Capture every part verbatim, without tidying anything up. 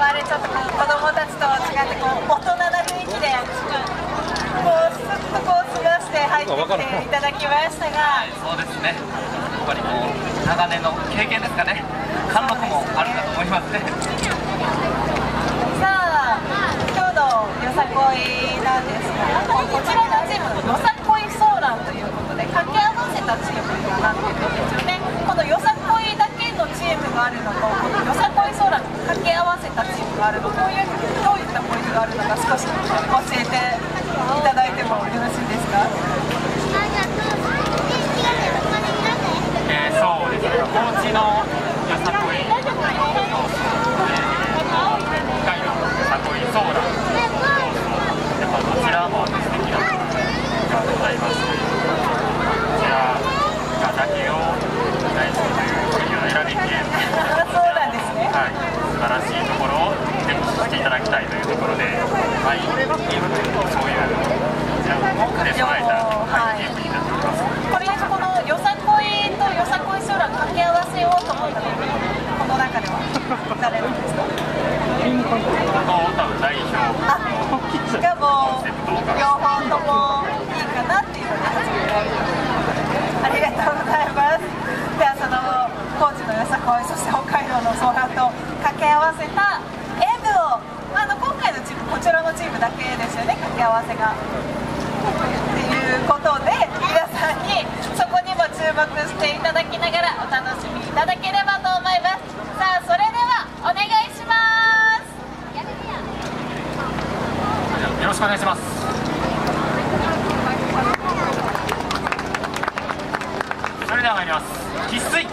まれちょっとこう子供たちと違ってこう大人な雰囲気でこうスッとこう過ごして入ってきていただきましたが、 そうですね、やっぱりこう長年の経験ですかね、貫禄もあるかと思いますね。 さあ今日のよさこいなんですが、こちらのチームよさこいソーランということで掛け合わせたチームになってるんですよね。このよさこいだけのチームがあるのと、このよさこいソーラン掛け合わせたチームがあるの、こういうどういったポイントがあるのか少し教えていただいてもよろしいですか？ えー、そうですね、高知のよさこい、えー、北海道よさこいソーラン、やっぱこちらも素敵なものがございまして、こちらがだけを大事にという国を選びきれるそうなんですね。 はい、素晴らしいところを全部知っていただきたいというところで、はい、そういう兼ね備えた、はい、ゲームになっております。 これこのよさこいとよさこいソーラン掛け合わせようと思った時にこの中では誰なんですか？ この多分代表あ、しかも両方ともいいかなっていうので始められた。ありがとうございます。ではその高知のよさこい、そして北海道のソーランと掛け合わせた演舞を、まあ、あの今回のチームこちらのチームだけですよね、掛け合わせが。っていうことで皆さんにそこにも注目していただきながらお楽しみいただければと思います。さあそれではお願いします。 よろしくお願いします。それでは参ります。生粋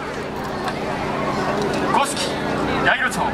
五色大路町。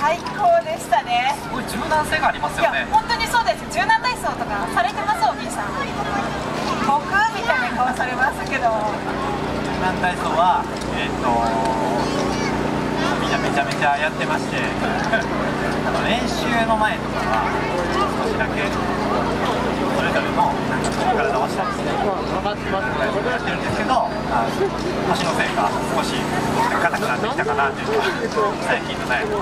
最高でしたね。 すごい柔軟性がありますいやよね。 本当にそうです。柔軟体操とかされてます？お兄さん。僕みたいな顔されますけど。 柔軟体操はえっ、とみんなめちゃめちゃやってましてあの練習の前とかは少しだけそれぞれの体をしたりしてやってるんですけど、あ年のせいか少し硬くなってきたかなっていうのが最近の悩み。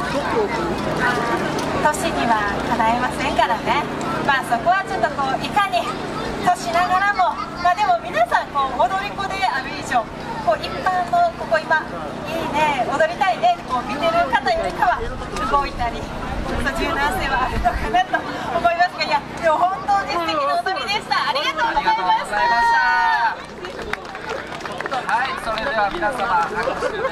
年にはかないませんからね。まあそこはちょっとこういかに年ながらも、まあでも皆さんこう踊り子である以上、こう一般のここ今いいね踊りたいねってこう見てる方よりかは動いたり柔軟性はあるのかなと思いますが、いやでも本当に素敵な踊りでした。ありがとうございました。 はい、それでは皆様拍手で